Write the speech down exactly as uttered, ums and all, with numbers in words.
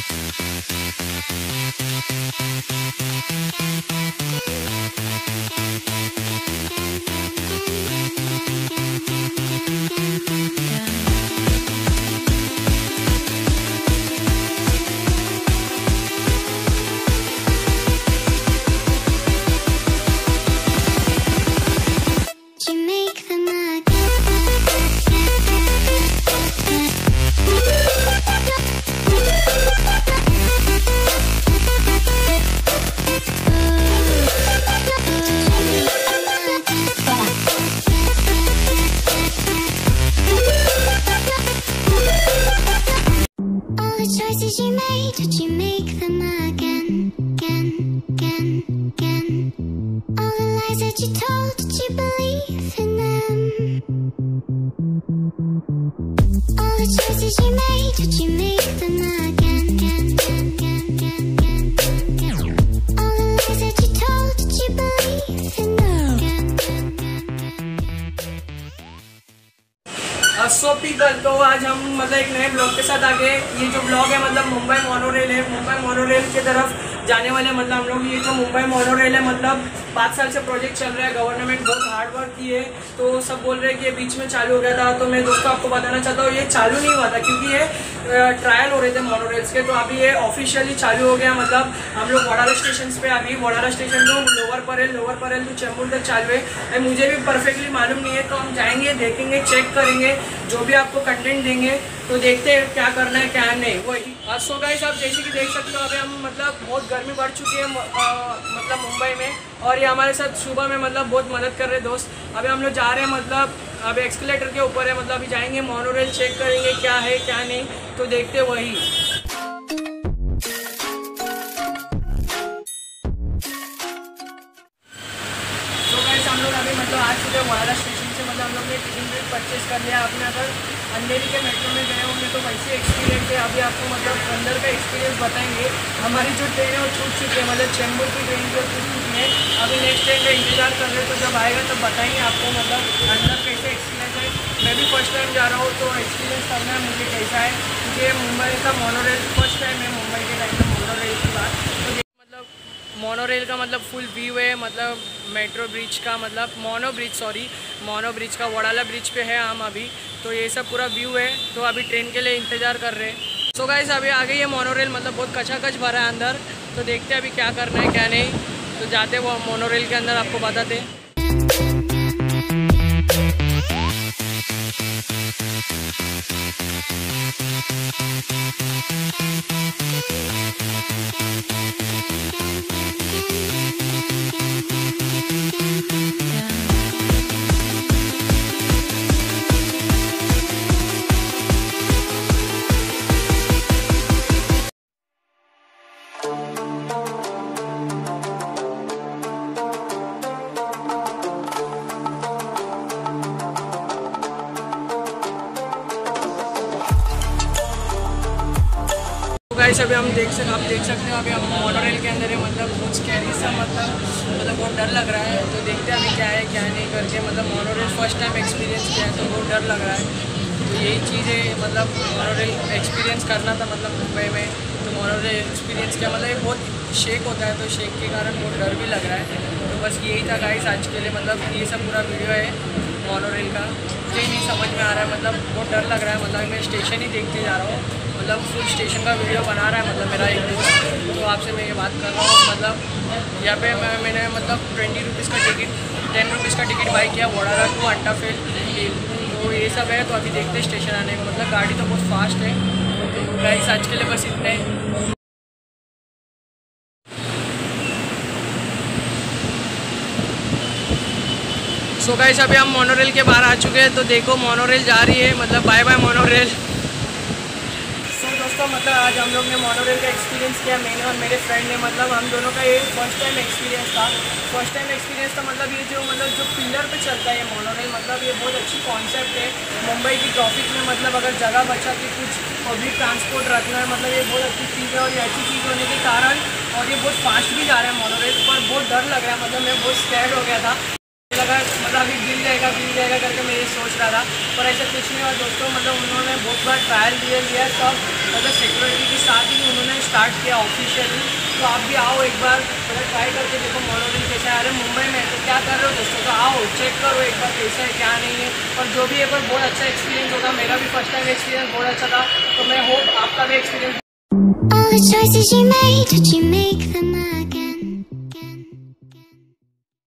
choices you made, did you make them again, again, again, again? All the lies that you told, did you believe in them? All the choices you made, did you make them again, again, again, again, again, again? All the lies that you told, did you believe in them? So people, तो आज हम मतलब एक नए blog के साथ आ गए। ये जो ब्लॉग है मतलब मुंबई मोनोरेल है। मुंबई मोनोरेल की तरफ जाने वाले मतलब हम लोग। ये जो मुंबई मोनोरेल है मतलब पाँच साल से प्रोजेक्ट चल रहा है। गवर्नमेंट बहुत हार्ड वर्क की है, तो सब बोल रहे हैं कि ये बीच में चालू हो गया था। तो मैं दोस्तों आपको बताना चाहता हूँ ये चालू नहीं हुआ था, क्योंकि ये ट्रायल हो रहे थे मोनोरेल्स के। तो अभी ये ऑफिशियली चालू हो गया। मतलब हम लोग वडाला स्टेशन पे, अभी वडाला स्टेशन तो लोअर परेल, लोअर परेल तो चेंबूर तक चालू है। मुझे भी परफेक्टली मालूम नहीं है, तो हम जाएंगे, देखेंगे, चेक करेंगे, जो भी आपको कंटेंट देंगे तो देखते हैं क्या करना है क्या नहीं। वही सो गाइस, आप जैसे कि देख सकते हो अभी हम मतलब बहुत गर्मी बढ़ चुकी है आ, मतलब मुंबई में। और ये हमारे साथ सुबह में मतलब बहुत मदद कर रहे दोस्त। अभी हम लोग जा रहे हैं मतलब अभी एक्सकलेटर के ऊपर है। मतलब अभी जाएंगे मोनोरेल, चेक करेंगे क्या है क्या नहीं, तो देखते वही। तो गाइस हम लोग अभी मतलब आ चुके हैं वडाला स्टेशन से। मतलब हम लोग ने टिकट भी परचेज कर लिया। आपने अगर अंधेरी के मेट्रो में गए होंगे तो वैसे एक्सपीरियंस है। अभी आपको मतलब अंदर का एक्सपीरियंस बताएंगे। हमारी जो ट्रेन है वो छूट चुकी है, मतलब चेंबूर की ट्रेन जो छूट चुकी है। अभी नेक्स्ट ट्रेन का इंतजार कर रहे हैं, तो जब आएगा तब बताएंगे आपको मतलब अंदर कैसे एक्सपीरियंस है। मैं भी फर्स्ट टाइम जा रहा हूँ, तो एक्सपीरियंस करना है मुझे कैसा है, क्योंकि मुंबई का मोनोरेल फर्स्ट टाइम है। मुंबई के टाइम में मोनोरेल की बात तो मतलब मोनोरेल का मतलब फुल व्यू है। मतलब मेट्रो ब्रिज का मतलब mono bridge sorry mono bridge का वडाला ब्रिज पे है हम अभी। तो ये सब पूरा व्यू है। तो अभी ट्रेन के लिए इंतज़ार कर रहे हैं। सो गाइस अभी आ गई है मोनोरेल। मतलब बहुत कचाकच भरा है अंदर, तो देखते हैं अभी क्या करना है क्या नहीं। तो जाते वो मोनोरेल के अंदर, आपको बताते हैं। गाइस अभी हम देख सकते आप देख सकते हो अभी हम मोनोरेल के अंदर है। मतलब बहुत स्कैरी सा मतलब मतलब बहुत डर लग रहा है। तो देखते हैं अभी क्या है क्या नहीं करके। मतलब मोनोरेल फर्स्ट टाइम एक्सपीरियंस किया है, तो बहुत डर लग रहा है। तो यही चीज़ है, मतलब मोनोरेल एक्सपीरियंस करना था मतलब मुंबई में। तो मोनोरेल एक्सपीरियंस किया। मतलब ये बहुत शेक होता है, तो शेक के कारण बहुत डर भी लग रहा है। तो बस यही था गाइस आज के लिए। मतलब ये सब पूरा वीडियो है मोनोरेल का। मुझे नहीं समझ में आ रहा है, मतलब बहुत डर लग रहा है। मतलब मैं स्टेशन ही देखते जा रहा हूँ। मतलब फुल स्टेशन का वीडियो बना रहा है मतलब मेरा एक दोस्त। तो आपसे मैं ये बात कर रहा हूँ। मतलब यहाँ पे मैं मैंने मतलब ट्वेंटी रुपीज़ का टिकट टेन रुपीज़ का टिकट बाई किया वडाला टू ANTOP हिल। तो ये सब है। तो अभी देखते हैं स्टेशन आने को। मतलब गाड़ी तो बहुत फास्ट है। तो गाइस आज के लिए बस इतने ही। सो गाइस अभी हम मोनोरेल के बाहर आ चुके हैं। तो देखो मोनोरेल जा रही है। मतलब बाय बाय मोनोरेल। सो दोस्तों मतलब आज हम लोग ने मोनोरेल का एक्सपीरियंस किया, मैंने और मेरे फ्रेंड ने। मतलब हम दोनों का ये फर्स्ट टाइम एक्सपीरियंस था। फर्स्ट टाइम एक्सपीरियंस था। मतलब ये जो मतलब जो पिलर पे चलता है ये मोनोरेल, मतलब ये बहुत अच्छी कॉन्सेप्ट है। मुंबई की ट्रैफिक में मतलब अगर जगह बचा के कुछ पब्लिक ट्रांसपोर्ट रखना है, मतलब ये बहुत अच्छी चीज़ है। और ये अच्छी चीज़ होने के कारण और ये बहुत फास्ट भी जा रहा है मोनोरेल पर। बहुत डर लग रहा है, मतलब मैं बहुत स्कैर्ड हो गया था। लगा मतलब अभी गिर जाएगा गिर जाएगा करके मैं ये सोच रहा था, पर ऐसा कुछ नहीं हुआ दोस्तों। मतलब उन्होंने बहुत बार ट्रायल दिए लिया सब, मतलब सिक्योरिटी के साथ ही उन्होंने स्टार्ट किया ऑफिशियली। तो आप भी आओ एक बार, मतलब ट्राई करके देखो मोनोरेल कैसा है। अरे मुंबई में तो क्या कर रहे हो दोस्तों, तो आओ चेक करो एक बार कैसा है क्या नहीं है। और जो भी एक बार बहुत अच्छा एक्सपीरियंस होगा, मेरा भी फर्स्ट टाइम एक्सपीरियंस बहुत अच्छा था, तो मैं होप आपका भी experience. All the choices you made, did you make them again?